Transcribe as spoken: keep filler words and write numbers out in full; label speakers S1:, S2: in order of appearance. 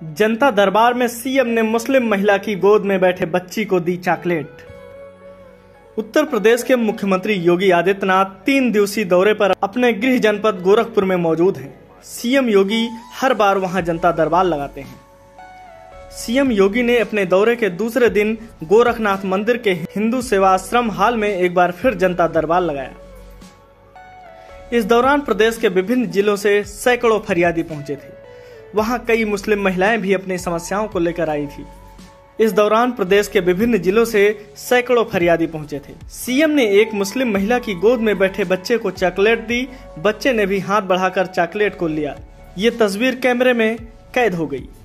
S1: जनता दरबार में सीएम ने मुस्लिम महिला की गोद में बैठे बच्ची को दी चॉकलेट। उत्तर प्रदेश के मुख्यमंत्री योगी आदित्यनाथ तीन दिवसीय दौरे पर अपने गृह जनपद गोरखपुर में मौजूद हैं। सीएम योगी हर बार वहां जनता दरबार लगाते हैं। सीएम योगी ने अपने दौरे के दूसरे दिन गोरखनाथ मंदिर के हिंदू सेवा आश्रम हॉल में एक बार फिर जनता दरबार लगाया। इस दौरान प्रदेश के विभिन्न जिलों से सैकड़ों फरियादी पहुंचे थे। वहां कई मुस्लिम महिलाएं भी अपनी समस्याओं को लेकर आई थी। इस दौरान प्रदेश के विभिन्न जिलों से सैकड़ों फरियादी पहुंचे थे। सीएम ने एक मुस्लिम महिला की गोद में बैठे बच्चे को चॉकलेट दी। बच्चे ने भी हाथ बढ़ाकर चॉकलेट को लिया। ये तस्वीर कैमरे में कैद हो गई।